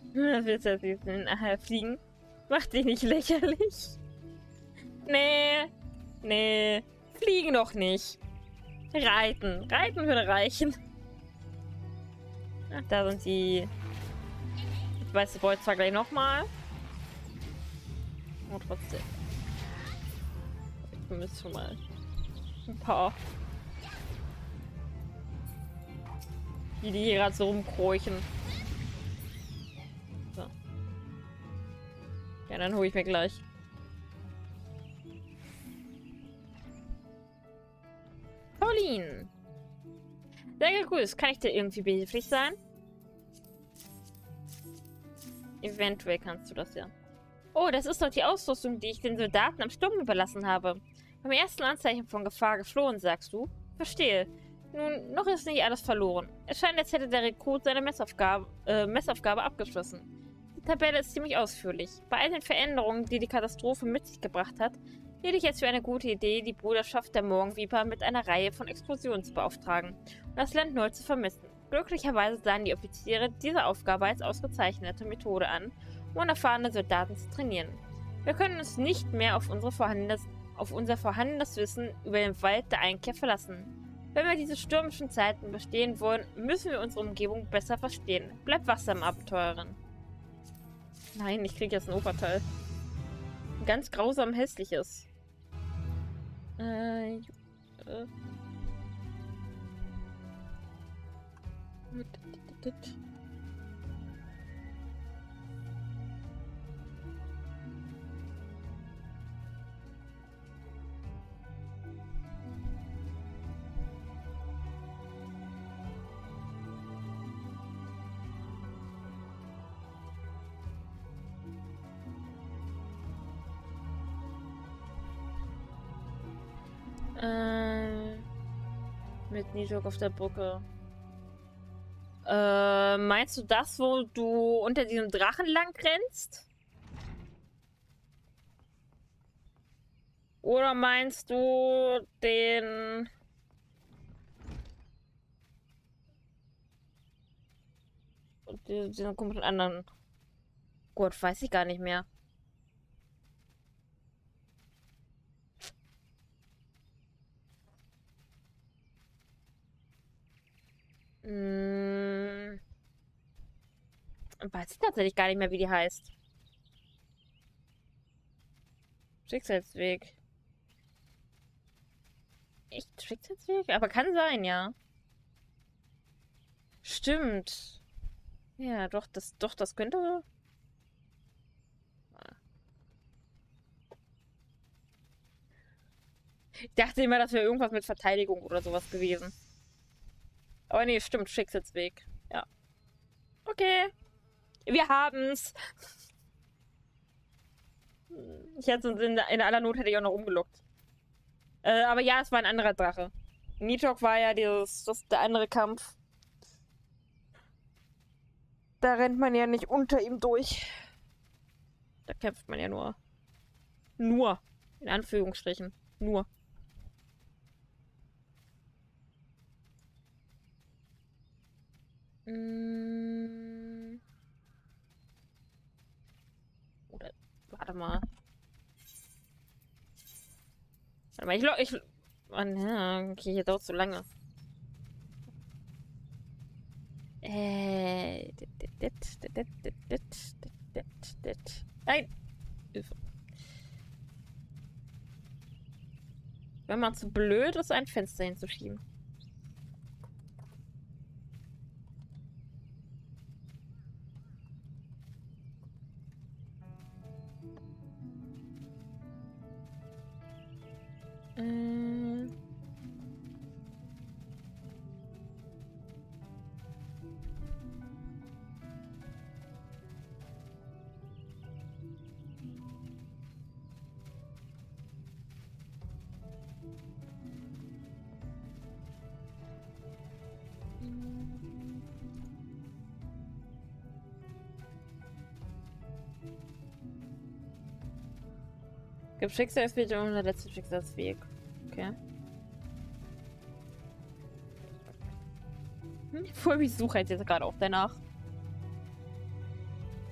Willst du jetzt fliegen? Mach dich nicht lächerlich. Nee. Nee. Fliegen doch nicht. Reiten. Reiten würde reichen. Ach, da sind die. Ich weiß, die wollte zwar gleich nochmal. Aber trotzdem. Ich vermisse schon mal ein paar. Die hier gerade so rumkräuchen. So. Ja, dann hole ich mir gleich. Pauline! Sehr gegrüßt. Kann ich dir irgendwie behilflich sein? Eventuell kannst du das ja. Oh, das ist doch die Ausrüstung, die ich den Soldaten am Sturm überlassen habe. Beim ersten Anzeichen von Gefahr geflohen, sagst du? Verstehe. Nun, noch ist nicht alles verloren. Es scheint, als hätte der Rekrut seine Messaufgabe abgeschlossen. Die Tabelle ist ziemlich ausführlich. Bei all den Veränderungen, die die Katastrophe mit sich gebracht hat, hielt ich jetzt für eine gute Idee, die Bruderschaft der Morgenviper mit einer Reihe von Explosionen zu beauftragen und das Land neu zu vermissen. Glücklicherweise sahen die Offiziere diese Aufgabe als ausgezeichnete Methode an, um unerfahrene Soldaten zu trainieren. Wir können uns nicht mehr auf unser vorhandenes Wissen über den Wald der Einkehr verlassen. Wenn wir diese stürmischen Zeiten bestehen wollen, müssen wir unsere Umgebung besser verstehen. Bleib wachsam, Abenteurerin. Nein, ich kriege jetzt ein Oberteil. Ein ganz grausam hässliches. Mit Nidok auf der Brücke. Meinst du das, wo du unter diesem Drachen lang rennst? Oder meinst du den... diesen komischen anderen... Gott, weiß ich gar nicht mehr. Weiß ich tatsächlich gar nicht mehr, wie die heißt. Schicksalsweg. Echt? Schicksalsweg? Aber kann sein, ja. Stimmt. Ja, doch, das könnte... Ich dachte immer, das wäre irgendwas mit Verteidigung oder sowas gewesen. Aber nee, stimmt, Schicksalsweg. Ja. Okay. Wir haben's. Ich hätte uns in aller Not hätte ich auch noch umgelockt. Aber ja, es war ein anderer Drache. Nidok war ja der andere Kampf. Da rennt man ja nicht unter ihm durch. Da kämpft man ja nur. Nur. In Anführungsstrichen. Nur. Oder, warte mal. Warte mal, oh, ja, okay, hier dauert es so lange. Nein! Wenn man zu blöd ist, ein Fenster hinzuschieben. Gibt Schicksalsweg und der letzte Schicksalsweg. Okay. Ich suche halt jetzt gerade auch danach.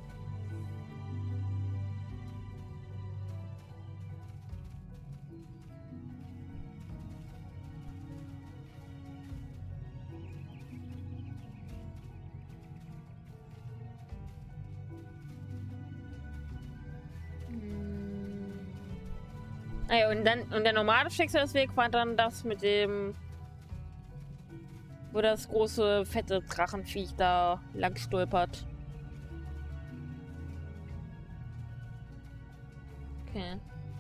Naja, und der normale Schicksalsweg war dann das mit dem, wo das große, fette Drachenviech da lang stolpert. Okay.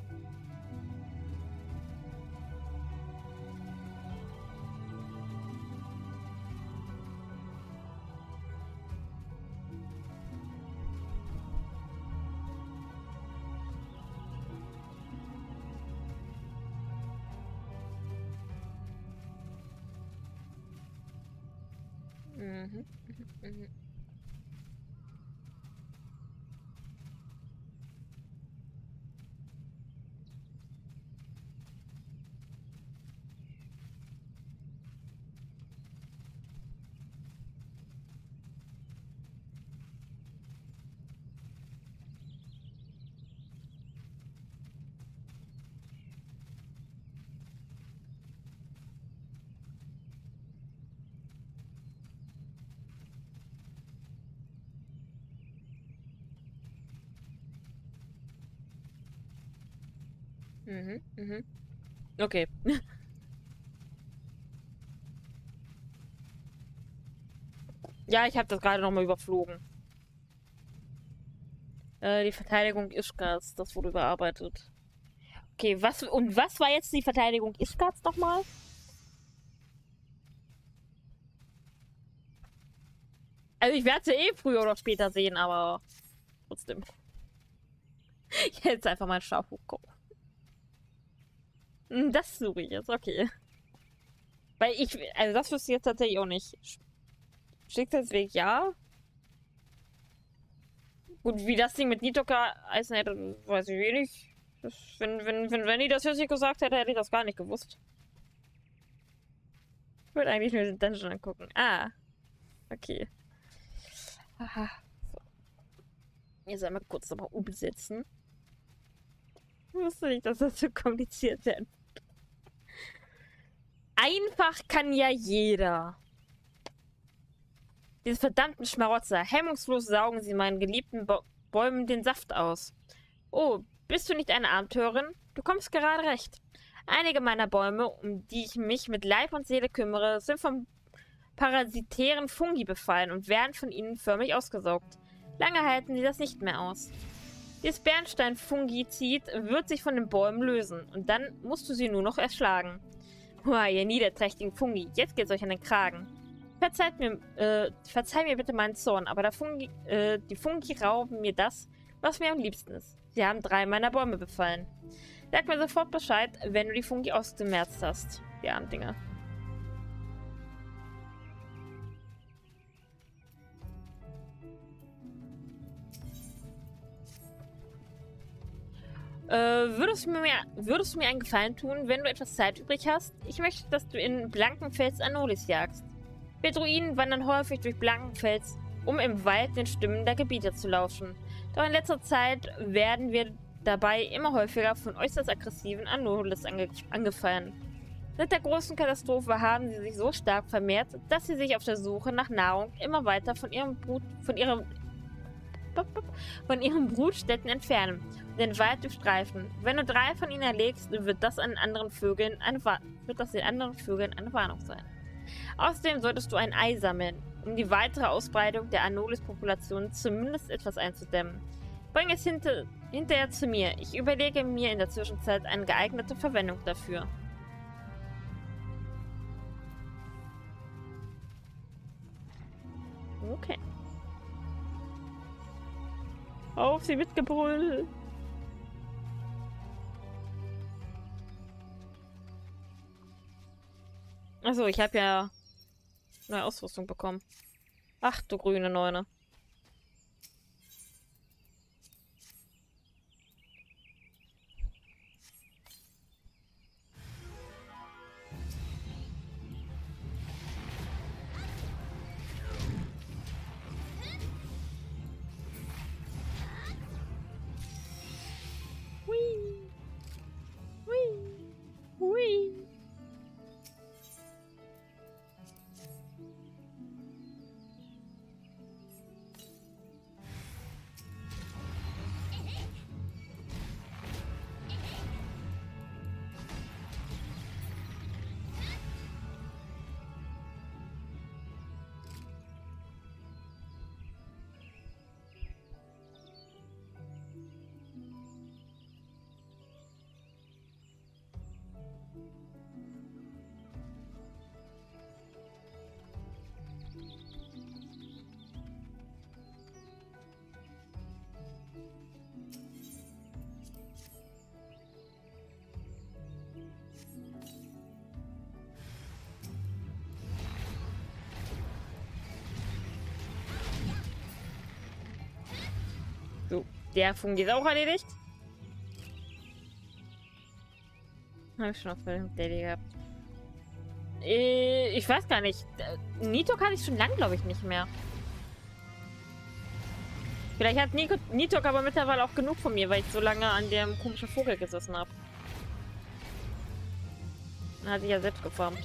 Mhm. Mhm. Mhm. Mhm. Okay. Ja, ich habe das gerade nochmal überflogen. Die Verteidigung Ishgars, das wurde überarbeitet. Okay, was war jetzt die Verteidigung Ishgars nochmal? Also ich werde sie eh früher oder später sehen, aber trotzdem. Jetzt einfach mal ein Schaubuch gucken. Das suche ich jetzt, okay. Weil also das wüsste ich jetzt tatsächlich auch nicht. Schicksalsweg, ja. Gut, wie das Ding mit Nitoka heißen hätte, weiß ich wenig. Wenn die das jetzt nicht gesagt hätte, hätte ich das gar nicht gewusst. Ich würde eigentlich nur den Dungeon angucken. Ah, okay. Aha. So. Jetzt einmal kurz nochmal umsetzen. Ich wusste nicht, dass das so kompliziert wird. Einfach kann ja jeder. Diese verdammten Schmarotzer. Hemmungslos saugen sie meinen geliebten Bäumen den Saft aus. Oh, bist du nicht eine Abenteurerin? Du kommst gerade recht. Einige meiner Bäume, um die ich mich mit Leib und Seele kümmere, sind vom parasitären Fungi befallen und werden von ihnen förmlich ausgesaugt. Lange halten sie das nicht mehr aus. Dieses Bernstein-Fungizid wird sich von den Bäumen lösen und dann musst du sie nur noch erschlagen. Hoa, ihr niederträchtigen Fungi, jetzt geht's euch an den Kragen. Verzeih mir bitte meinen Zorn, aber die Fungi rauben mir das, was mir am liebsten ist. Sie haben 3 meiner Bäume befallen. Sag mir sofort Bescheid, wenn du die Fungi ausgemerzt hast. Die armen Dinger. Würdest du mir einen Gefallen tun, wenn du etwas Zeit übrig hast? Ich möchte, dass du in Blankenfels Anolis jagst. Wir Druiden wandern häufig durch Blankenfels, um im Wald den Stimmen der Gebieter zu lauschen. Doch in letzter Zeit werden wir dabei immer häufiger von äußerst aggressiven Anolis angefallen. Seit der großen Katastrophe haben sie sich so stark vermehrt, dass sie sich auf der Suche nach Nahrung immer weiter von ihren Brutstätten entfernen und den Wald durchstreifen. Wenn du 3 von ihnen erlegst, wird das den anderen Vögeln eine Warnung sein. Außerdem solltest du ein Ei sammeln, um die weitere Ausbreitung der Anolis-Population zumindest etwas einzudämmen. Bring es hinterher zu mir. Ich überlege mir in der Zwischenzeit eine geeignete Verwendung dafür. Okay. Auf sie mit Gebrüll! Achso, ich habe ja neue Ausrüstung bekommen. Ach du grüne Neune. Hui. Hui. Hui. Der Fungi ist auch erledigt. Habe ich schon auf dem Daily gehabt. Ich weiß gar nicht. Nitok hatte ich schon lange, glaube ich, nicht mehr. Vielleicht hat Nitok aber mittlerweile auch genug von mir, weil ich so lange an dem komischen Vogel gesessen habe. Dann hat sich ja selbst geformt.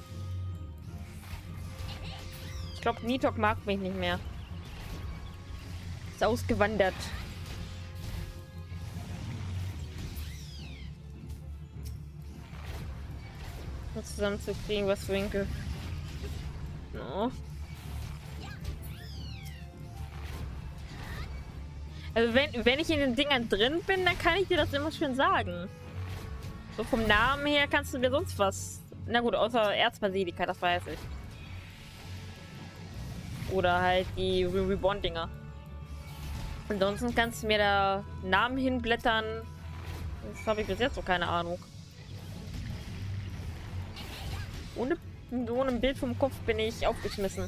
Ich glaube, Nitok mag mich nicht mehr. Ist ausgewandert. Zusammenzukriegen, was Winkel. No. Also wenn ich in den Dingern drin bin, dann kann ich dir das immer schön sagen. So vom Namen her kannst du mir sonst was. Na gut, außer Erzbasilika, das weiß ich. Oder halt die Reborn-Dinger. Ansonsten kannst du mir da Namen hinblättern. Das habe ich bis jetzt noch keine Ahnung. Ohne ein Bild vom Kopf bin ich aufgeschmissen.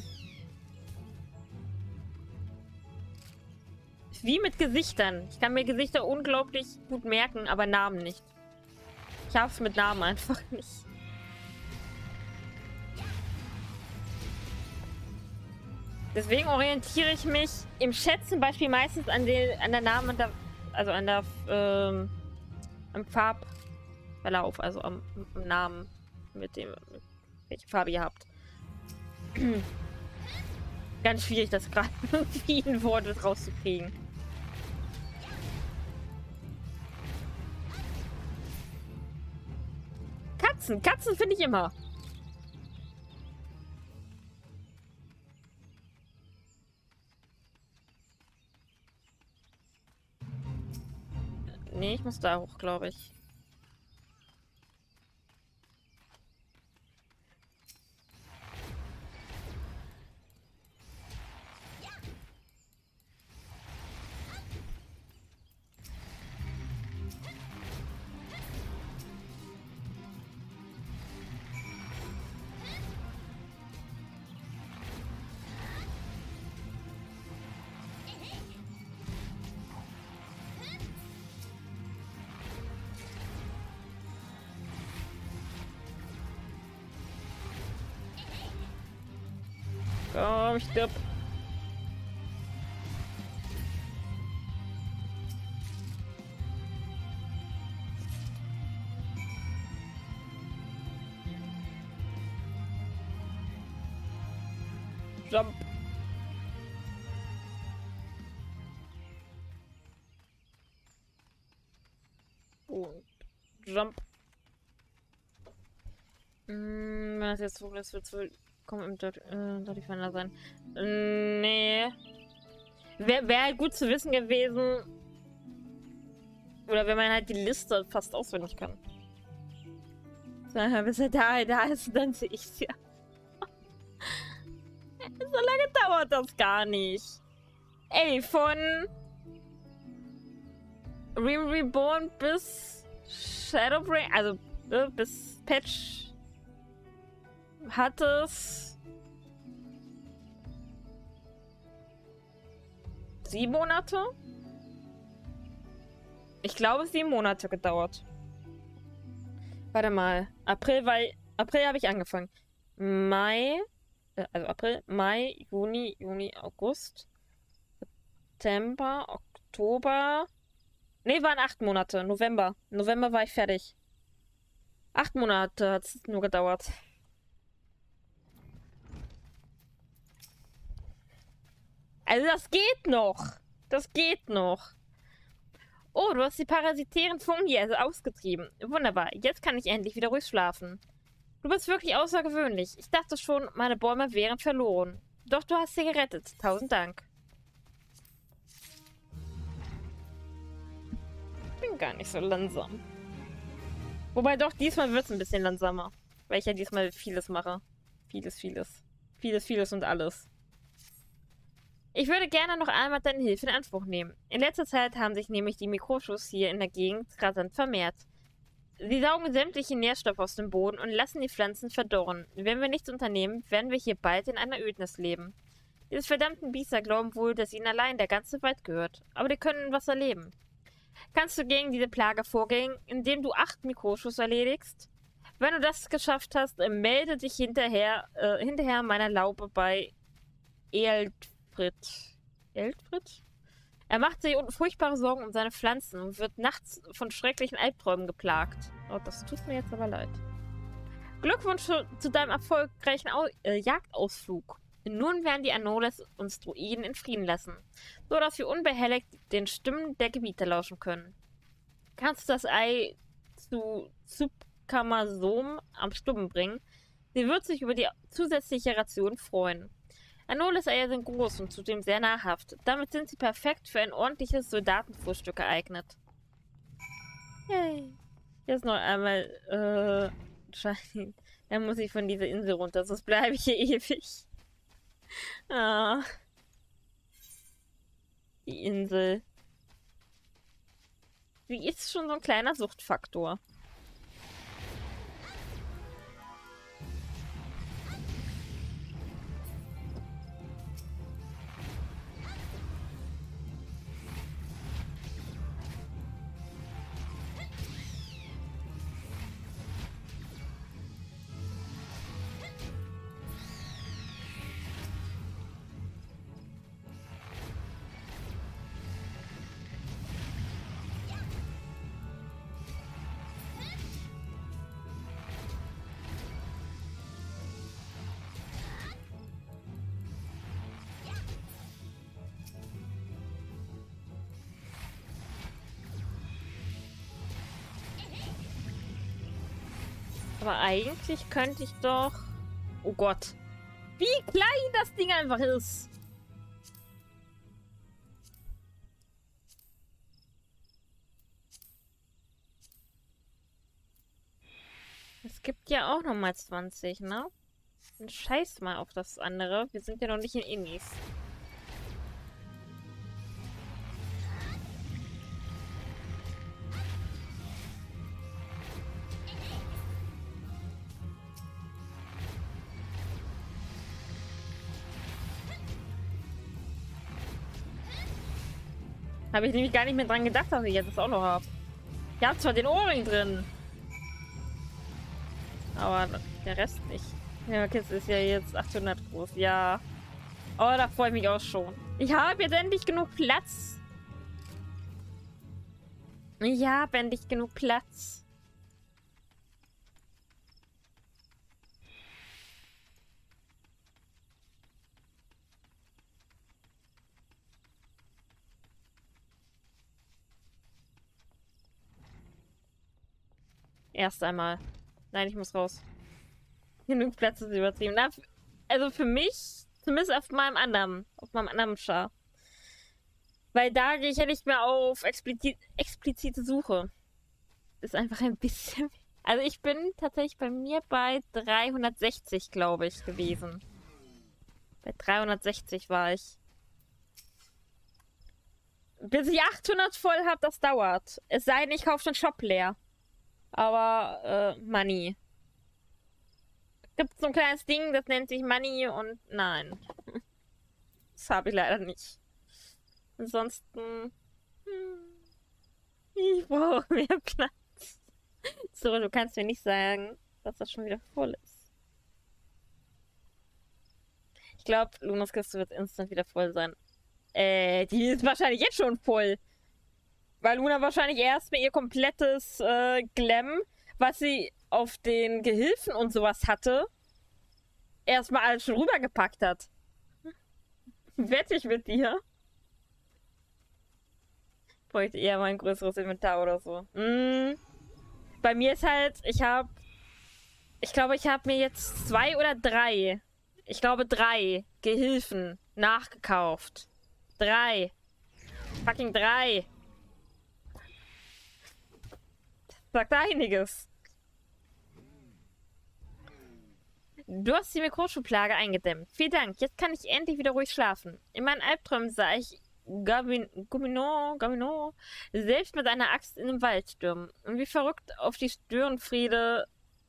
Wie mit Gesichtern. Ich kann mir Gesichter unglaublich gut merken, aber Namen nicht. Ich hab's mit Namen einfach nicht. Deswegen orientiere ich mich im Chat zum Beispiel meistens an der Namen, also an der, am Farbverlauf, also am Namen, mit dem, welche Farbe ihr habt. Ganz schwierig, das gerade irgendwie in Worte rauszukriegen. Katzen finde ich immer. Nee, ich muss da hoch, glaube ich. Komm, stirb. Jump. Und Jump. Wenn das jetzt so ist, wird es wohl im Dirty Finder sein. Nee. Wäre halt gut zu wissen gewesen. Oder wenn man halt die Liste fast auswendig kann. So, bis er da ist, dann sehe ich es ja. So lange dauert das gar nicht. Ey, von Reborn bis Shadowbring, also bis Patch hat es 7 Monate? Ich glaube, 7 Monate gedauert. Warte mal. April habe ich angefangen. April, Mai, Juni, August, September, Oktober. Ne, waren 8 Monate. November war ich fertig. 8 Monate hat es nur gedauert. Also das geht noch. Das geht noch. Oh, du hast die parasitären Fungi also ausgetrieben. Wunderbar. Jetzt kann ich endlich wieder ruhig schlafen. Du bist wirklich außergewöhnlich. Ich dachte schon, meine Bäume wären verloren. Doch du hast sie gerettet. 1000 Dank. Bin gar nicht so langsam. Wobei doch, diesmal wird es ein bisschen langsamer. Weil ich ja diesmal vieles mache. Vieles und alles. Ich würde gerne noch einmal deine Hilfe in Anspruch nehmen. In letzter Zeit haben sich nämlich die Mikroschuss hier in der Gegend rasant vermehrt. Sie saugen sämtliche Nährstoffe aus dem Boden und lassen die Pflanzen verdorren. Wenn wir nichts unternehmen, werden wir hier bald in einer Ödnis leben. Diese verdammten Biester glauben wohl, dass ihnen allein der ganze Wald gehört. Aber die können was erleben. Kannst du gegen diese Plage vorgehen, indem du 8 Mikroschuss erledigst? Wenn du das geschafft hast, melde dich hinterher meiner Laube bei Eldfried. Eldfried? Er macht sich furchtbare Sorgen um seine Pflanzen und wird nachts von schrecklichen Albträumen geplagt. Oh, das tut mir jetzt aber leid. Glückwunsch zu deinem erfolgreichen Jagdausflug. Nun werden die Anoles uns Druiden in Frieden lassen, so dass wir unbehelligt den Stimmen der Gebieter lauschen können. Kannst du das Ei zu Subkamasom am Stummen bringen? Sie wird sich über die zusätzliche Ration freuen. Anoles Eier sind groß und zudem sehr nahrhaft. Damit sind sie perfekt für ein ordentliches Soldatenfrühstück geeignet. Yay. Jetzt noch einmal, Scheiße. Dann muss ich von dieser Insel runter, sonst bleibe ich hier ewig. Ah. Die Insel. Sie ist schon so ein kleiner Suchtfaktor. Aber eigentlich könnte ich doch... Oh Gott. Wie klein das Ding einfach ist. Es gibt ja auch nochmal 20, ne? Dann scheiß mal auf das andere. Wir sind ja noch nicht in Innis. Habe ich nämlich gar nicht mehr dran gedacht, dass ich jetzt das auch noch habe. Ich habe zwar den Ohrring drin. Aber der Rest nicht. Ja, Kiss ist ja jetzt 800 groß. Ja. Oh, da freue ich mich auch schon. Ich habe jetzt endlich genug Platz. Ich habe endlich genug Platz. Erst einmal. Nein, ich muss raus. Genug Platz ist übertrieben. Na, also für mich, zumindest auf meinem anderen Char. Weil da gehe ich ja nicht mehr auf explizite Suche. Ist einfach ein bisschen... Also ich bin tatsächlich bei mir bei 360, glaube ich, gewesen. Bei 360 war ich. Bis ich 800 voll habe, das dauert. Es sei denn, ich kaufe den Shop leer. Aber, Money. Gibt so ein kleines Ding, das nennt sich Money und nein. Das habe ich leider nicht. Ansonsten... ich brauche mehr Platz. So, du kannst mir nicht sagen, dass das schon wieder voll ist. Ich glaube, Lunas Kiste wird instant wieder voll sein. Die ist wahrscheinlich jetzt schon voll. Weil Luna wahrscheinlich erstmal ihr komplettes Glam, was sie auf den Gehilfen und sowas hatte, erstmal alles schon rübergepackt hat. Wette ich mit dir. Bräuchte eher mal ein größeres Inventar oder so. Bei mir ist halt, ich glaube, ich habe mir jetzt 2 oder 3, ich glaube 3 Gehilfen nachgekauft. 3. Fucking 3. Sagt einiges. Du hast die Mikroschuhplage eingedämmt. Vielen Dank. Jetzt kann ich endlich wieder ruhig schlafen. In meinen Albträumen sah ich Gomino selbst mit einer Axt in den Wald stürmen und wie verrückt auf die Störenfriede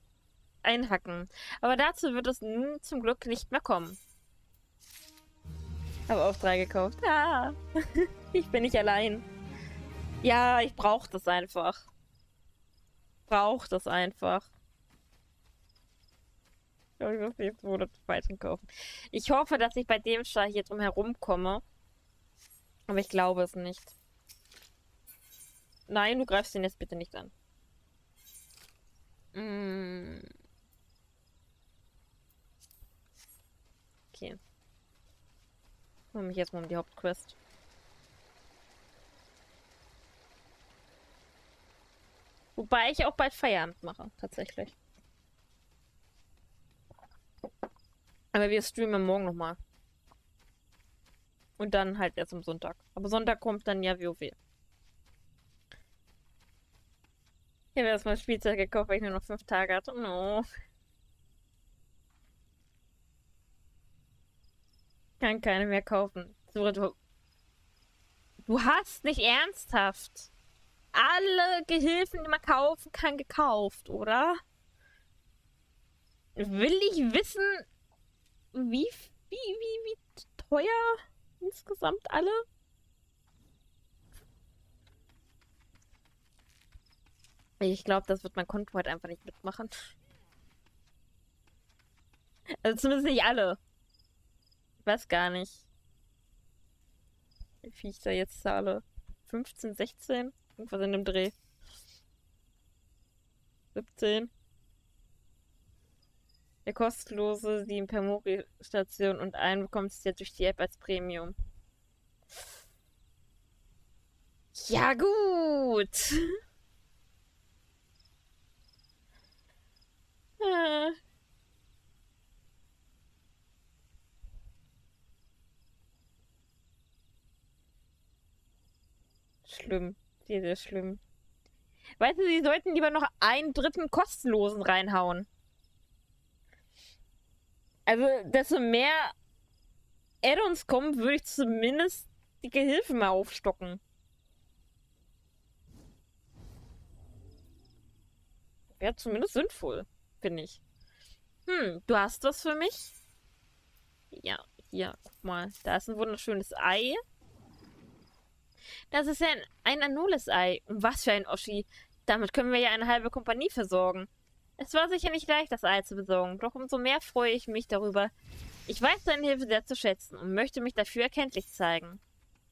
einhacken. Aber dazu wird es nun zum Glück nicht mehr kommen. Habe auch 3 gekauft. Ah, ich bin nicht allein. Ja, ich brauche das einfach. Brauche das einfach. Ich glaube, ich muss jetzt wohl das weiteren kaufen. Ich hoffe, dass ich bei dem Schal hier drum herum komme. Aber ich glaube es nicht. Nein, du greifst den jetzt bitte nicht an. Okay. Ich kümmere mich jetzt mal um die Hauptquest. Wobei ich auch bald Feierabend mache, tatsächlich. Aber wir streamen morgen nochmal. Und dann halt erst am Sonntag. Aber Sonntag kommt dann ja WoW. Ich habe erstmal Spielzeug gekauft, weil ich nur noch 5 Tage hatte. No. Kann keine mehr kaufen. So, du hast nicht ernsthaft alle Gehilfen, die man kaufen kann, gekauft, oder? Will ich wissen, wie teuer insgesamt alle? Ich glaube, das wird mein Konto halt einfach nicht mitmachen. Also zumindest nicht alle. Ich weiß gar nicht, wie viel ich da jetzt zahle. 15, 16? Irgendwas in dem Dreh. 17. Der kostenlose 7 per Mori-Station und einen bekommt es ja durch die App als Premium. Ja, gut. Ah. Schlimm. Sehr, sehr schlimm. Weißt du, sie sollten lieber noch einen dritten kostenlosen reinhauen. Also, desto mehr Add-ons kommen, würde ich zumindest die Gehilfen mal aufstocken. Wäre zumindest sinnvoll, finde ich. Du hast was für mich? Ja, hier, guck mal. Da ist ein wunderschönes Ei. Das ist ja ein Anolis-Ei. Und was für ein Oschi. Damit können wir ja eine halbe Kompanie versorgen. Es war sicher nicht leicht, das Ei zu besorgen, doch umso mehr freue ich mich darüber. Ich weiß deine Hilfe sehr zu schätzen und möchte mich dafür erkenntlich zeigen.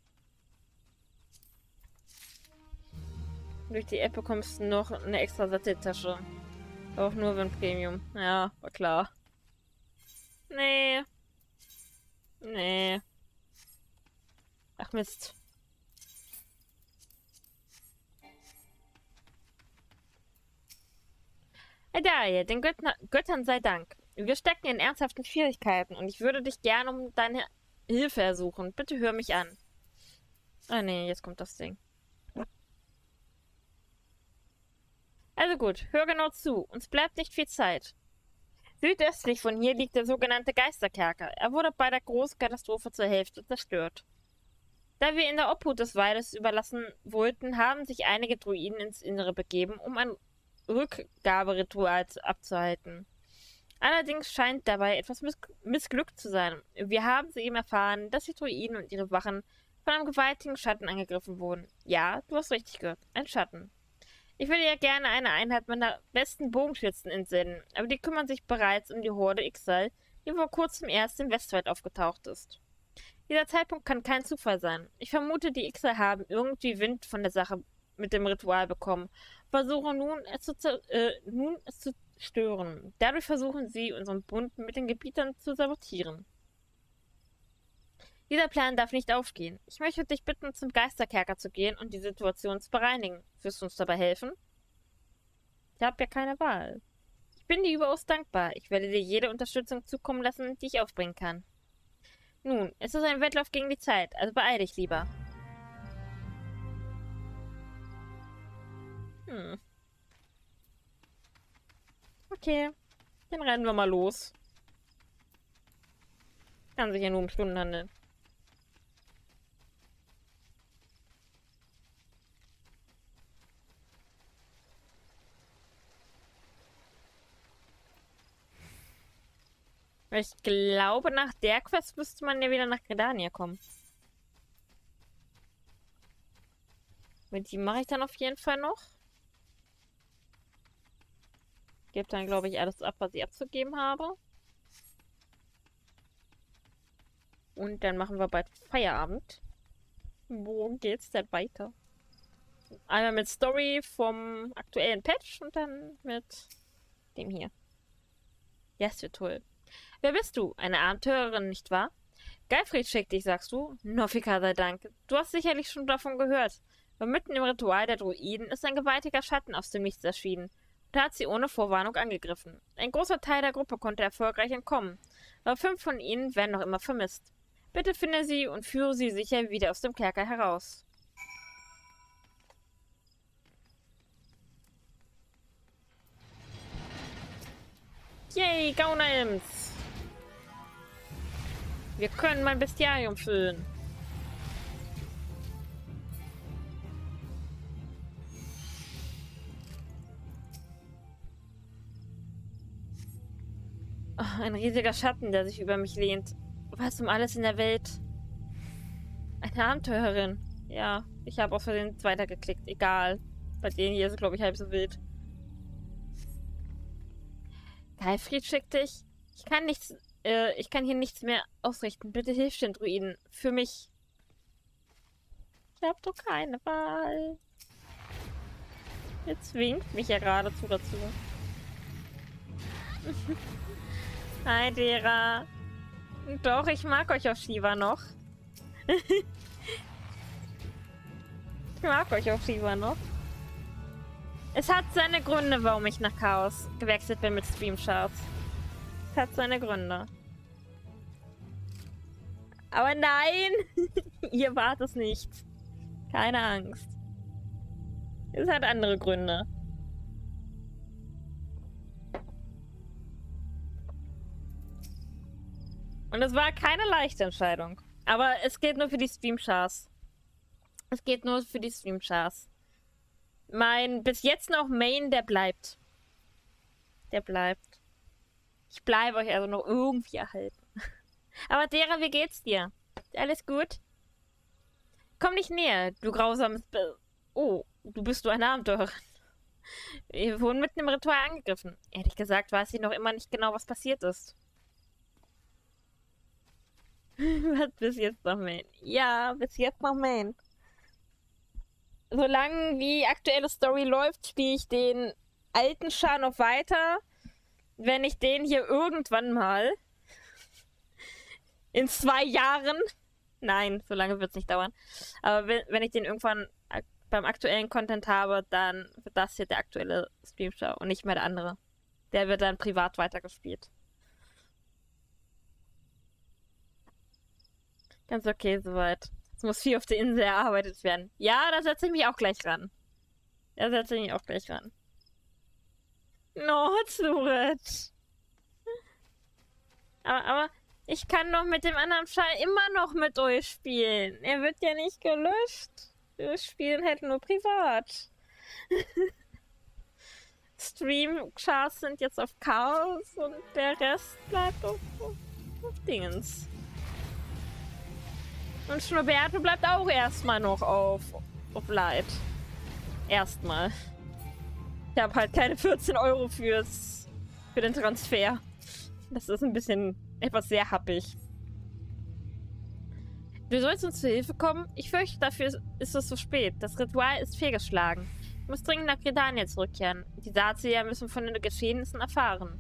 Durch die App bekommst du noch eine extra Satteltasche. Auch nur wenn Premium. Ja, war klar. Nee. Nee. Ach Mist. Adalia, den Göttern sei Dank. Wir stecken in ernsthaften Schwierigkeiten und ich würde dich gerne um deine Hilfe ersuchen. Bitte hör mich an. Ah nee, jetzt kommt das Ding. Also gut, hör genau zu. Uns bleibt nicht viel Zeit. Südöstlich von hier liegt der sogenannte Geisterkerker. Er wurde bei der Großkatastrophe zur Hälfte zerstört. Da wir in der Obhut des Waldes überlassen wollten, haben sich einige Druiden ins Innere begeben, um ein Rückgaberitual abzuhalten. Allerdings scheint dabei etwas missglückt zu sein. Wir haben soeben erfahren, dass die Druiden und ihre Wachen von einem gewaltigen Schatten angegriffen wurden. Ja, du hast richtig gehört. Ein Schatten. Ich würde ja gerne eine Einheit meiner besten Bogenschützen entsenden, aber die kümmern sich bereits um die Horde Ixal, die vor kurzem erst im Westwald aufgetaucht ist. Dieser Zeitpunkt kann kein Zufall sein. Ich vermute, die Ixal haben irgendwie Wind von der Sache mit dem Ritual bekommen, versuchen nun es zu stören. Dadurch versuchen sie, unseren Bund mit den Gebietern zu sabotieren. Dieser Plan darf nicht aufgehen. Ich möchte dich bitten, zum Geisterkerker zu gehen und die Situation zu bereinigen. Wirst du uns dabei helfen? Ich habe ja keine Wahl. Ich bin dir überaus dankbar. Ich werde dir jede Unterstützung zukommen lassen, die ich aufbringen kann. Nun, es ist ein Wettlauf gegen die Zeit, also beeil dich lieber. Okay, dann rennen wir mal los. Kann sich ja nur um Stunden handeln. Ich glaube, nach der Quest müsste man ja wieder nach Gridania kommen. Mit die mache ich dann auf jeden Fall noch. Gebe dann, glaube ich, alles ab, was ich abzugeben habe. Und dann machen wir bald Feierabend. Wo geht's denn weiter? Einmal mit Story vom aktuellen Patch und dann mit dem hier. Ja, es wird toll. Wer bist du? Eine Abenteurerin, nicht wahr? Geifried schickt dich, sagst du? Nofika sei Dank. Du hast sicherlich schon davon gehört. Aber mitten im Ritual der Druiden ist ein gewaltiger Schatten aus dem Nichts erschienen. Da hat sie ohne Vorwarnung angegriffen. Ein großer Teil der Gruppe konnte erfolgreich entkommen, aber 5 von ihnen werden noch immer vermisst. Bitte finde sie und führe sie sicher wieder aus dem Kerker heraus. Yay, Gaunaims! Wir können mein Bestiarium füllen. Oh, ein riesiger Schatten, der sich über mich lehnt. Was um alles in der Welt? Eine Abenteurerin. Ja, ich habe aus Versehen weitergeklickt. Egal. Bei denen hier ist es, glaube ich, halb so wild. Geifried schickt dich. Ich kann hier nichts mehr ausrichten. Bitte hilf den Druiden. Für mich. Ich hab doch keine Wahl. Jetzt winkt mich ja geradezu dazu. Hi, Dera. Doch, ich mag euch auf Shiva noch. Ich mag euch auf Shiva noch. Es hat seine Gründe, warum ich nach Chaos gewechselt bin mit Streamcharts. Es hat seine Gründe. Aber nein! Ihr wart es nicht. Keine Angst. Es hat andere Gründe. Und es war keine leichte Entscheidung. Aber es geht nur für die Streamchars. Es geht nur für die Streamchars. Mein bis jetzt noch Main, der bleibt. Der bleibt. Ich bleibe euch also noch irgendwie erhalten. Aber Dera, wie geht's dir? Alles gut? Komm nicht näher, du grausames... Oh, du bist nur eine Abenteurerin. Wir wurden mitten im Ritual angegriffen. Ehrlich gesagt weiß ich noch immer nicht genau, was passiert ist. Was bis jetzt noch Main? Ja, bis jetzt noch Main. Solange die aktuelle Story läuft, spiele ich den alten Char noch weiter. Wenn ich den hier irgendwann mal in 2 Jahren, nein, so lange wird es nicht dauern, aber wenn ich den irgendwann beim aktuellen Content habe, dann wird das hier der aktuelle Stream-Char und nicht mehr der andere. Der wird dann privat weitergespielt. Ganz okay soweit. Es muss viel auf der Insel erarbeitet werden. Ja, da setze ich mich auch gleich ran. Da setze ich mich auch gleich ran. No, Zuret. Aber ich kann doch mit dem anderen Schall immer noch mit euch spielen. Er wird ja nicht gelöscht. Wir spielen halt nur privat. Stream-Chars sind jetzt auf Chaos und der Rest bleibt auf Dingens. Und Schnoberto bleibt auch erstmal noch auf Light. Erstmal. Ich habe halt keine 14 Euro für den Transfer. Das ist ein bisschen etwas sehr happig. Du sollst uns zu Hilfe kommen? Ich fürchte, dafür ist es zu spät. Das Ritual ist fehlgeschlagen. Ich muss dringend nach Gridania zurückkehren. Die Dartseher müssen von den Geschehnissen erfahren.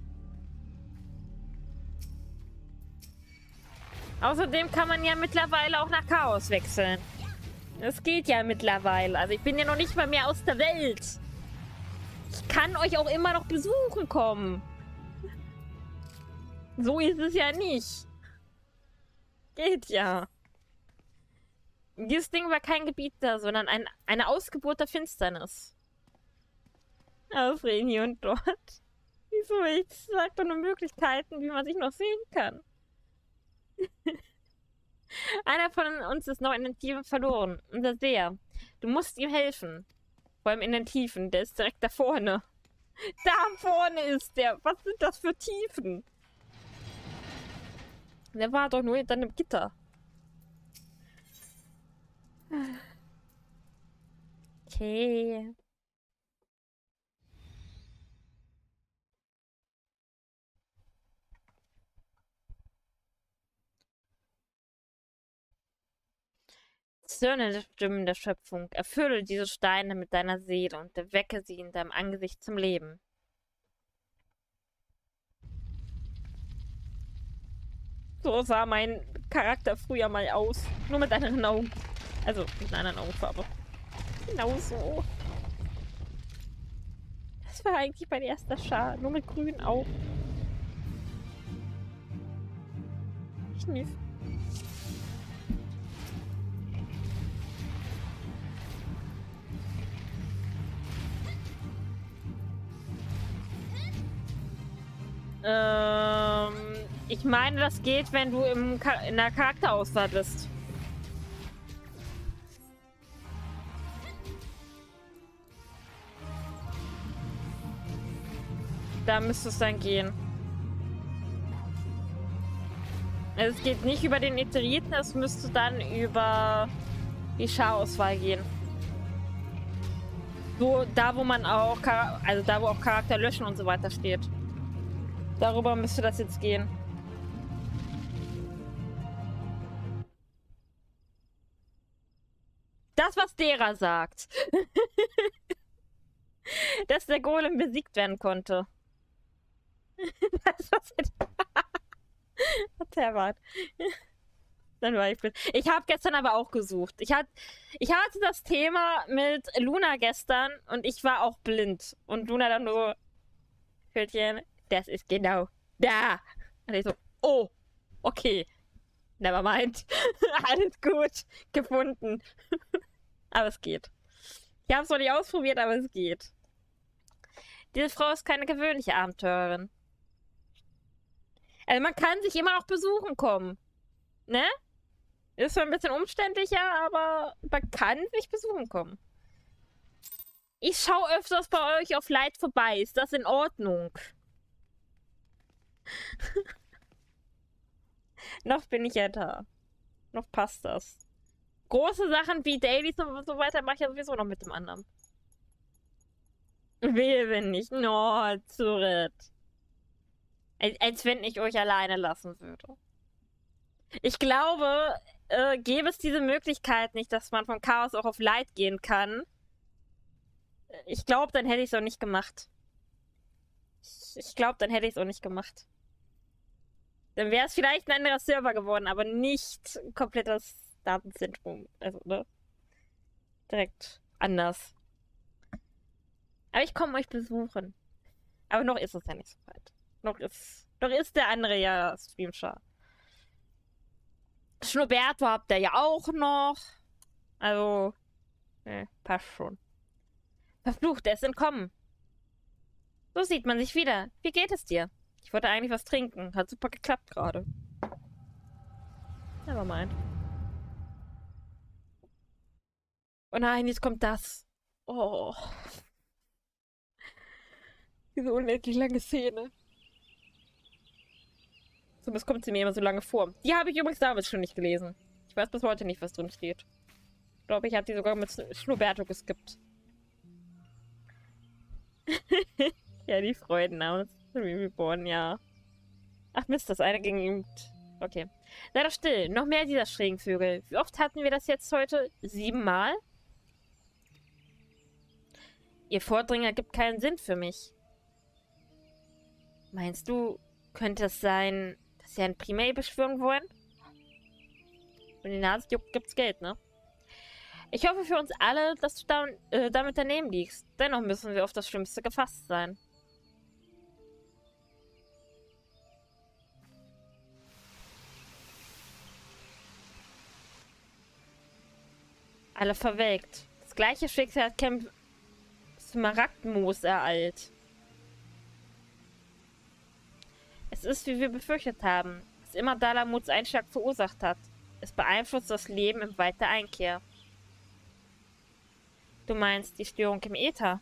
Außerdem kann man ja mittlerweile auch nach Chaos wechseln. Das geht ja mittlerweile. Also ich bin ja noch nicht mal mehr aus der Welt. Ich kann euch auch immer noch besuchen kommen. So ist es ja nicht. Geht ja. Dieses Ding war kein Gebiet da, sondern eine Ausgeburt der Finsternis. Ausreden hier und dort. Wieso? Ich sag doch nur Möglichkeiten, wie man sich noch sehen kann. Einer von uns ist noch in den Tiefen verloren. Unser Seher. Du musst ihm helfen. Vor allem in den Tiefen. Der ist direkt da vorne. Da vorne ist der. Was sind das für Tiefen? Der war doch nur hinter einem Gitter. Okay. Zürnende Stimmen der Schöpfung, erfülle diese Steine mit deiner Seele und erwecke sie in deinem Angesicht zum Leben. So sah mein Charakter früher mal aus. Nur mit anderen Augen. Also mit einer anderen Augenfarbe. Genau so. Das war eigentlich mein erster Schal. Nur mit grünen Augen. Schnief. Ich meine, das geht, wenn du in der Charakterauswahl bist. Da müsste es dann gehen. Also es geht nicht über den Iterierten, es müsste dann über die Scharauswahl gehen. So, da wo man auch, also da wo auch Charakter löschen und so weiter steht. Darüber müsste das jetzt gehen. Das, was Dera sagt. Dass der Golem besiegt werden konnte. Das, was Terrat. Dann war ich blind. Ich habe gestern aber auch gesucht. Ich hatte das Thema mit Luna gestern und ich war auch blind. Und Luna dann so, Pfötchen, das ist genau da. Und ich so, oh, okay. Never mind. Alles gut. Gefunden. Aber es geht. Ich habe es noch nicht ausprobiert, aber es geht. Diese Frau ist keine gewöhnliche Abenteurerin. Also man kann sich immer noch besuchen kommen. Ne? Ist zwar ein bisschen umständlicher, aber man kann sich besuchen kommen. Ich schaue öfters bei euch auf Light vorbei. Ist das in Ordnung? Noch bin ich ja da. Noch passt das. Große Sachen wie Dailies und so weiter mache ich ja sowieso noch mit dem anderen. Wehe, wenn nicht. No, Zurit. Als wenn ich euch alleine lassen würde. Ich glaube, gäbe es diese Möglichkeit nicht, dass man von Chaos auch auf Light gehen kann. Ich glaube, dann hätte ich es auch nicht gemacht. Ich glaube, dann hätte ich es auch nicht gemacht. Dann wäre es vielleicht ein anderer Server geworden, aber nicht ein komplettes Datenzentrum. Also, ne? Direkt anders. Aber ich komme euch besuchen. Aber noch ist es ja nicht so weit. Noch ist der andere ja Streamschar. Schnoberto habt ihr ja auch noch. Also, ne, passt schon. Verflucht, er ist entkommen. So sieht man sich wieder. Wie geht es dir? Ich wollte eigentlich was trinken. Hat super geklappt gerade. Nevermind. Oh nein, jetzt kommt das. Oh. Diese unendlich lange Szene. Zumindest kommt sie mir immer so lange vor. Die habe ich übrigens damals schon nicht gelesen. Ich weiß bis heute nicht, was drin steht. Ich glaube, ich habe die sogar mit Schnoberto geskippt. Ja, die Freuden aus Reborn, ja. Ach Mist, das eine ging ihm. Okay. Sei doch still. Noch mehr dieser schrägen Vögel. Wie oft hatten wir das jetzt heute? 7 Mal? Ihr Vordringer gibt keinen Sinn für mich. Meinst du, könnte es sein, dass sie ein Primae beschwören wollen? Wenn die Nase juckt, gibt's Geld, ne? Ich hoffe für uns alle, dass du damit daneben liegst. Dennoch müssen wir auf das Schlimmste gefasst sein. Alle verwelkt. Das gleiche Schicksal hat Camp Smaragdmoos ereilt. Es ist, wie wir befürchtet haben, was immer Dalamuts Einschlag verursacht hat. Es beeinflusst das Leben im Wald der Einkehr. Du meinst die Störung im Äther?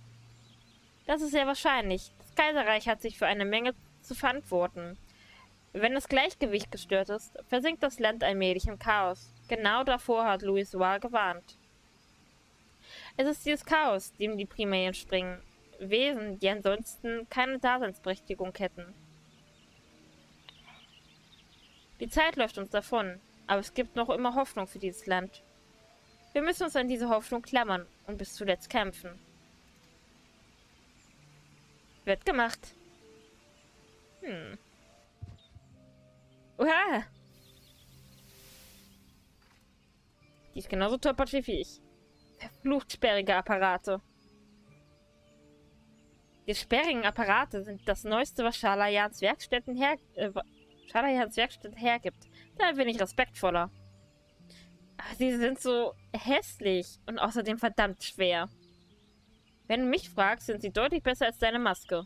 Das ist sehr wahrscheinlich. Das Kaiserreich hat sich für eine Menge zu verantworten. Wenn das Gleichgewicht gestört ist, versinkt das Land allmählich im Chaos. Genau davor hat Louis Soir gewarnt. Es ist dieses Chaos, dem die Primären springen. Wesen, die ansonsten keine Daseinsberechtigung hätten. Die Zeit läuft uns davon, aber es gibt noch immer Hoffnung für dieses Land. Wir müssen uns an diese Hoffnung klammern und bis zuletzt kämpfen. Wird gemacht. Uha! Die ist genauso tollpatschig wie ich. Verflucht sperrige Apparate. Die sperrigen Apparate sind das Neueste, was Schalajans Werkstätte hergibt. Da bin ich respektvoller. Aber sie sind so hässlich und außerdem verdammt schwer. Wenn du mich fragst, sind sie deutlich besser als deine Maske.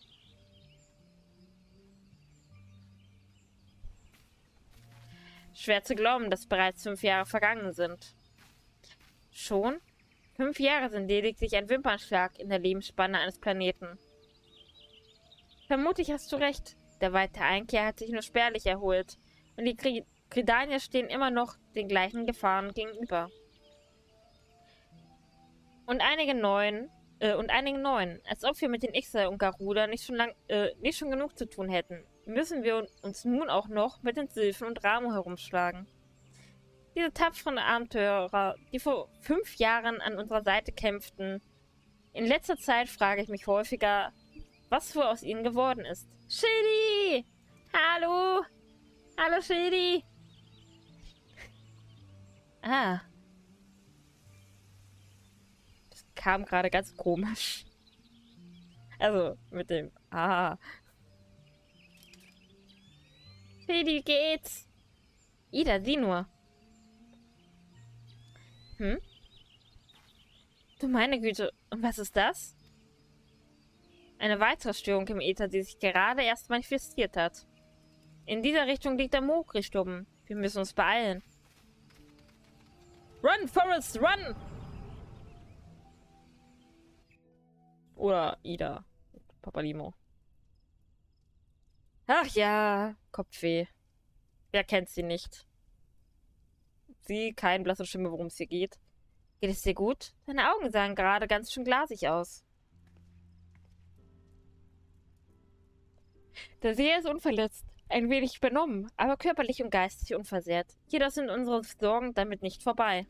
Schwer zu glauben, dass bereits 5 Jahre vergangen sind. Schon? 5 Jahre sind lediglich ein Wimpernschlag in der Lebensspanne eines Planeten. Vermutlich hast du recht. Der weite Einkehr hat sich nur spärlich erholt. Und die Gridanier stehen immer noch den gleichen Gefahren gegenüber. Und einigen neuen, als ob wir mit den Ixer und Garuda nicht schon genug zu tun hätten, müssen wir uns nun auch noch mit den Sylphen und Ramu herumschlagen. Diese tapferen Abenteurer, die vor 5 Jahren an unserer Seite kämpften. In letzter Zeit frage ich mich häufiger, was wohl aus ihnen geworden ist. Shidi! Hallo! Hallo, Shidi! Ah. Das kam gerade ganz komisch. Also, mit dem Ah. Shidi, geht's? Ida, sieh nur. Du meine Güte, und was ist das? Eine weitere Störung im Äther, die sich gerade erst manifestiert hat. In dieser Richtung liegt der Mokri-Stubben. Wir müssen uns beeilen. Run, Forrest, run! Oder Ida. Papadimo. Ach ja, Kopfweh. Wer kennt sie nicht? Sie, kein blasser Schimmer, worum es hier geht. Geht es dir gut? Deine Augen sahen gerade ganz schön glasig aus. Der See ist unverletzt, ein wenig benommen, aber körperlich und geistig unversehrt. Jedoch sind unsere Sorgen damit nicht vorbei.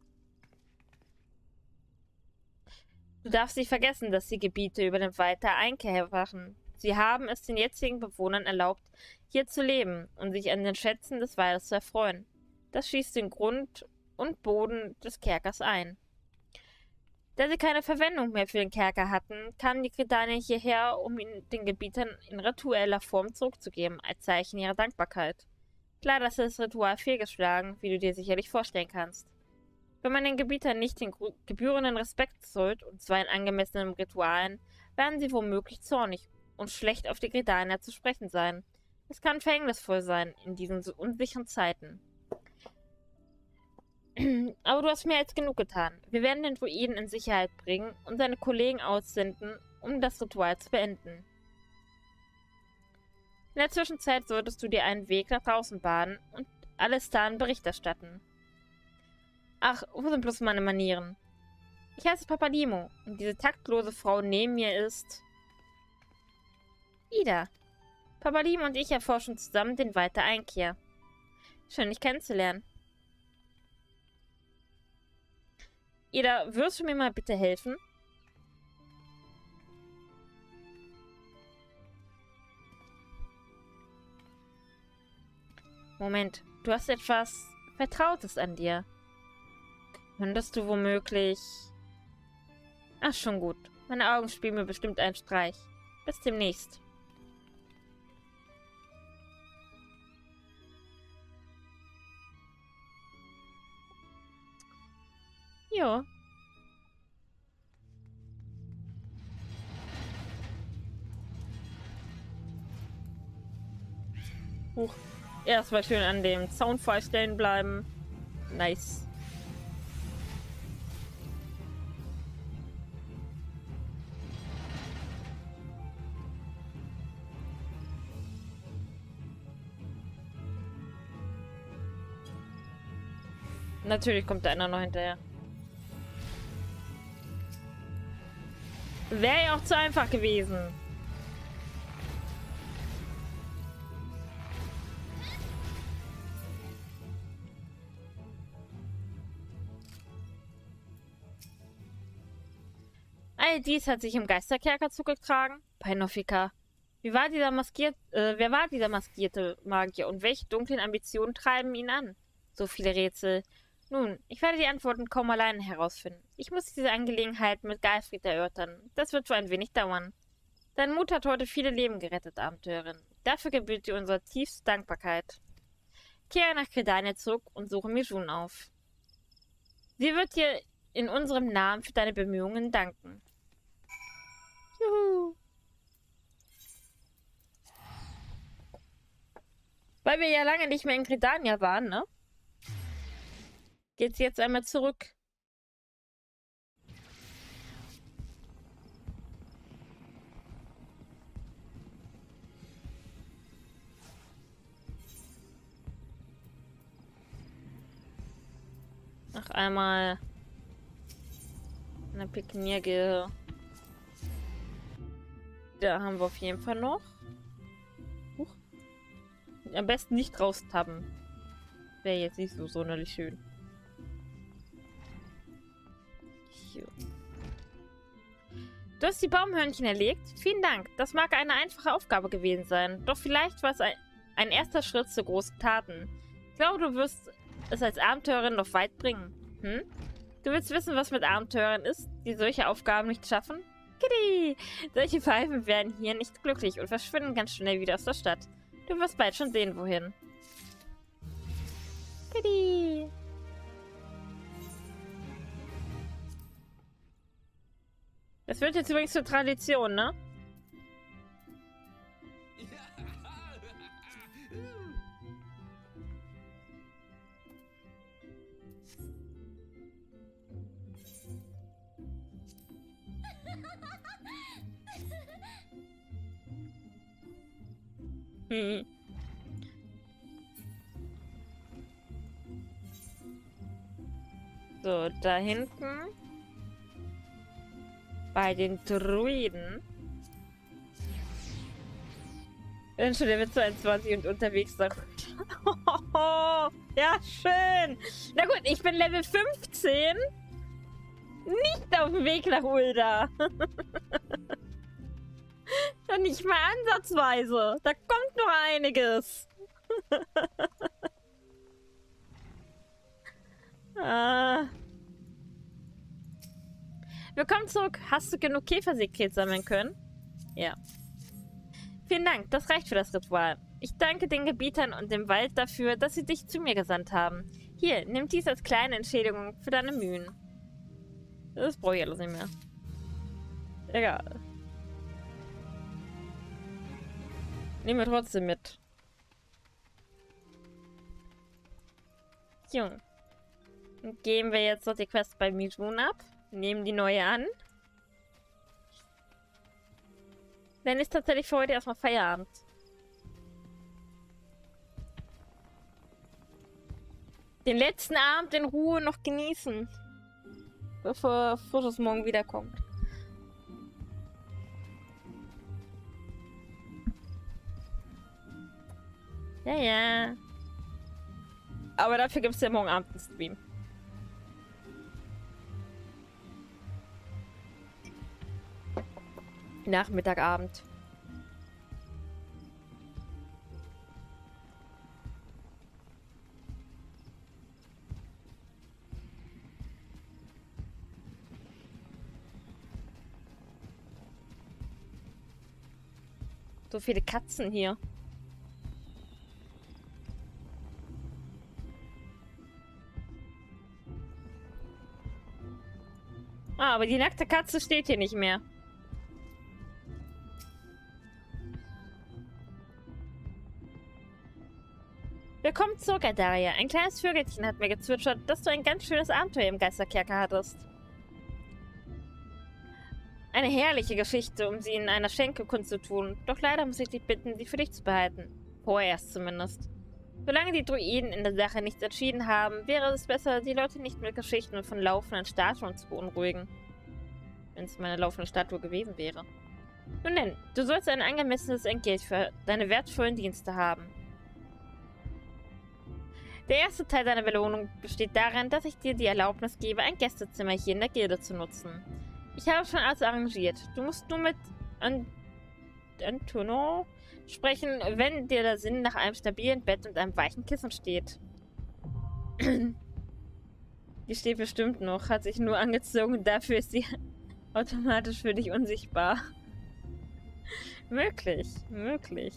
Du darfst nicht vergessen, dass die Gebiete über den Wald der Einkehr wachen. Sie haben es den jetzigen Bewohnern erlaubt, hier zu leben und sich an den Schätzen des Waldes zu erfreuen. Das schließt den Grund und Boden des Kerkers ein. Da sie keine Verwendung mehr für den Kerker hatten, kamen die Gridanier hierher, um ihn den Gebietern in ritueller Form zurückzugeben, als Zeichen ihrer Dankbarkeit. Klar, dass das Ritual fehlgeschlagen, wie du dir sicherlich vorstellen kannst. Wenn man den Gebietern nicht den gebührenden Respekt zollt, und zwar in angemessenen Ritualen, werden sie womöglich zornig und schlecht auf die Gridanier zu sprechen sein. Es kann verhängnisvoll sein in diesen so unsicheren Zeiten. Aber du hast mehr als genug getan. Wir werden den Druiden in Sicherheit bringen und seine Kollegen aussenden, um das Ritual zu beenden. In der Zwischenzeit solltest du dir einen Weg nach draußen bahnen und Alistan Bericht erstatten. Ach, wo sind bloß meine Manieren? Ich heiße Papadimo und diese taktlose Frau neben mir ist... Ida. Papadimo und ich erforschen zusammen den Wald der Einkehr. Schön, dich kennenzulernen. Ida, wirst du mir mal bitte helfen? Moment, du hast etwas Vertrautes an dir. Könntest du womöglich... Ach, schon gut. Meine Augen spielen mir bestimmt einen Streich. Bis demnächst. Jo. Huch. Erstmal schön an dem Soundfall stellen bleiben. Nice. Natürlich kommt da einer noch hinterher. Wäre ja auch zu einfach gewesen. All dies hat sich im Geisterkerker zugetragen. Panofika. Wer war dieser maskierte Magier und welche dunklen Ambitionen treiben ihn an? So viele Rätsel. Nun, ich werde die Antworten kaum alleine herausfinden. Ich muss diese Angelegenheit mit Galfried erörtern. Das wird wohl ein wenig dauern. Dein Mut hat heute viele Leben gerettet, Abenteurerin. Dafür gebührt dir unsere tiefste Dankbarkeit. Kehre nach Gridania zurück und suche Mijun auf. Sie wird dir in unserem Namen für deine Bemühungen danken. Juhu. Weil wir ja lange nicht mehr in Gridania waren, ne? Geht's jetzt einmal zurück. Noch einmal eine Piknierge. Da haben wir auf jeden Fall noch. Am besten nicht raustappen. Wäre jetzt nicht so sonderlich schön. Hier. Du hast die Baumhörnchen erlegt? Vielen Dank. Das mag eine einfache Aufgabe gewesen sein. Doch vielleicht war es ein erster Schritt zu großen Taten. Ich glaube, du wirst es als Abenteurerin noch weit bringen. Hm? Du willst wissen, was mit Abenteurern ist, die solche Aufgaben nicht schaffen? Kitty! Solche Pfeifen werden hier nicht glücklich und verschwinden ganz schnell wieder aus der Stadt. Du wirst bald schon sehen, wohin. Kitty! Das wird jetzt übrigens zur Tradition, ne? So, da hinten. Bei den Druiden. Bin schon Level 22 und unterwegs nach. Ja, schön. Na gut, ich bin Level 15. Nicht auf dem Weg nach Ulda. Noch nicht mal ansatzweise. Da kommt noch einiges. Willkommen zurück. Hast du genug Käfersekret sammeln können? Ja. Vielen Dank, das reicht für das Ritual. Ich danke den Gebietern und dem Wald dafür, dass sie dich zu mir gesandt haben. Hier, nimm dies als kleine Entschädigung für deine Mühen. Das brauche ich alles nicht mehr. Egal. Nehmen wir trotzdem mit. Jung. Und geben wir jetzt noch die Quest bei Mijun ab. Nehmen die neue an. Dann ist tatsächlich für heute erstmal Feierabend. Den letzten Abend in Ruhe noch genießen. Bevor Fotos morgen wiederkommt. Ja, ja. Aber dafür gibt es ja morgen Abend einen Stream. Nachmittag, Abend. So viele Katzen hier. Ah, aber die nackte Katze steht hier nicht mehr. Willkommen zurück, Adaria. Ein kleines Vögelchen hat mir gezwitschert, dass du ein ganz schönes Abenteuer im Geisterkerker hattest. Eine herrliche Geschichte, um sie in einer Schenke kundzutun. Doch leider muss ich dich bitten, sie für dich zu behalten. Vorerst zumindest. Solange die Druiden in der Sache nichts entschieden haben, wäre es besser, die Leute nicht mit Geschichten von laufenden Statuen zu beunruhigen. Wenn es meine laufende Statue gewesen wäre. Nun denn, du sollst ein angemessenes Entgelt für deine wertvollen Dienste haben. Der erste Teil deiner Belohnung besteht darin, dass ich dir die Erlaubnis gebe, ein Gästezimmer hier in der Gilde zu nutzen. Ich habe schon alles arrangiert. Du musst nur mit Antono sprechen, wenn dir der Sinn nach einem stabilen Bett und einem weichen Kissen steht. Die steht bestimmt noch, hat sich nur angezogen und dafür ist sie automatisch für dich unsichtbar. Möglich, möglich.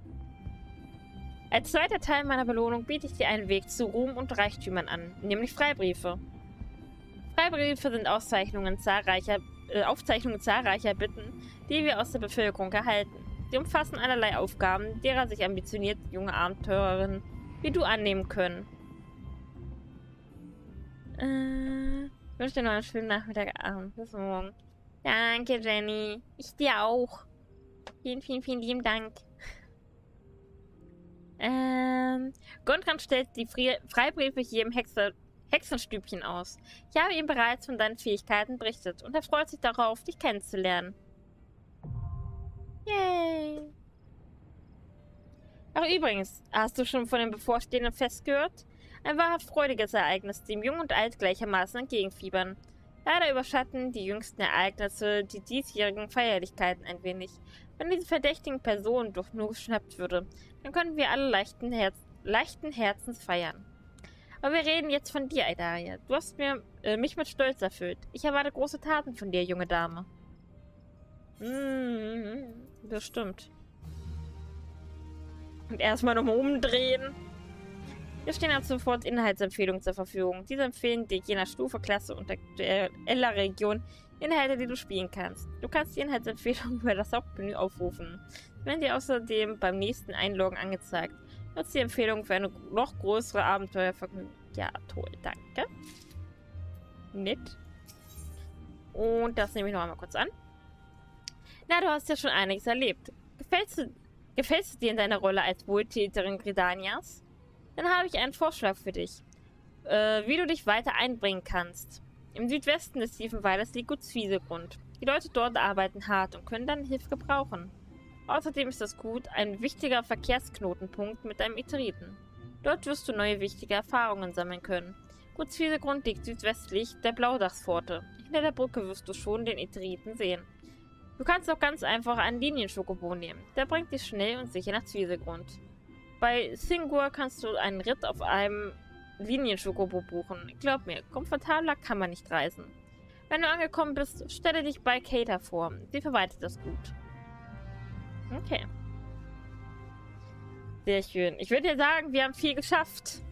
Als zweiter Teil meiner Belohnung biete ich dir einen Weg zu Ruhm und Reichtümern an, nämlich Freibriefe. Freibriefe sind Aufzeichnungen zahlreicher Bitten, die wir aus der Bevölkerung erhalten. Sie umfassen allerlei Aufgaben, derer sich ambitionierte junge Abenteurerinnen wie du annehmen können. Ich wünsche dir noch einen schönen Nachmittagabend. Bis morgen. Danke, Jenny. Ich dir auch. Vielen, vielen, vielen lieben Dank. Gondran stellt die Freibriefe hier im Hexenstübchen aus. Ich habe ihm bereits von deinen Fähigkeiten berichtet und er freut sich darauf, dich kennenzulernen. Yay! Ach übrigens, hast du schon von dem bevorstehenden Fest gehört? Ein wahrhaft freudiges Ereignis, dem Jung und Alt gleichermaßen entgegenfiebern. Leider überschatten die jüngsten Ereignisse die diesjährigen Feierlichkeiten ein wenig. Wenn diese verdächtigen Person doch nur geschnappt würde, dann können wir alle leichten Herzens feiern. Aber wir reden jetzt von dir, Aidaria. Du hast mich mit Stolz erfüllt. Ich erwarte große Taten von dir, junge Dame. Bestimmt. Und erstmal nochmal umdrehen. Wir stehen ab sofort Inhaltsempfehlungen zur Verfügung. Diese empfehlen dir je nach Stufe, Klasse und aktueller Region Inhalte, die du spielen kannst. Du kannst die Inhaltsempfehlungen über das Hauptmenü aufrufen. Sie werden dir außerdem beim nächsten Einloggen angezeigt. Nutze die Empfehlung für eine noch größere Abenteuervergnügen. Ja, toll, danke. Nett. Und das nehme ich noch einmal kurz an. Na, du hast ja schon einiges erlebt. Gefällst du dir in deiner Rolle als Wohltäterin Gridanias? Dann habe ich einen Vorschlag für dich, wie du dich weiter einbringen kannst. Im Südwesten des Tiefenwaldes liegt Gut Zwiesegrund. Die Leute dort arbeiten hart und können deine Hilfe gebrauchen. Außerdem ist das Gut ein wichtiger Verkehrsknotenpunkt mit einem Iteriten. Dort wirst du neue wichtige Erfahrungen sammeln können. Gut Zwiesegrund liegt südwestlich der Blaudachspforte. Hinter der Brücke wirst du schon den Iteriten sehen. Du kannst auch ganz einfach einen Linienschokobo nehmen. Der bringt dich schnell und sicher nach Zwiesegrund. Bei Singur kannst du einen Ritt auf einem Linienschokobo buchen. Glaub mir, komfortabler kann man nicht reisen. Wenn du angekommen bist, stelle dich bei Kater vor. Sie verwaltet das Gut. Okay. Sehr schön. Ich würde ja sagen, wir haben viel geschafft.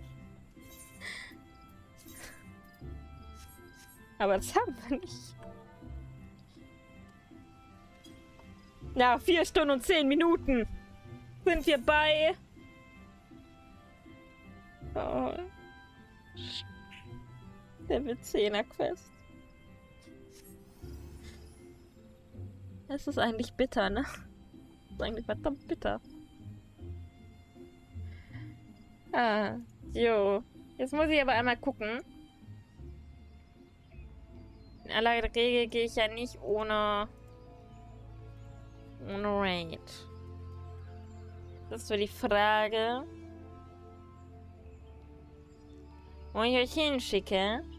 Aber das haben wir nicht. Nach 4 Stunden und 10 Minuten sind wir bei... Oh. Level 10er Quest. Es ist eigentlich bitter, ne? Es ist eigentlich verdammt bitter. Ah, jo. Jetzt muss ich aber einmal gucken. In aller Regel gehe ich ja nicht ohne Raid. Das ist so die Frage, wo ich euch hinschicke.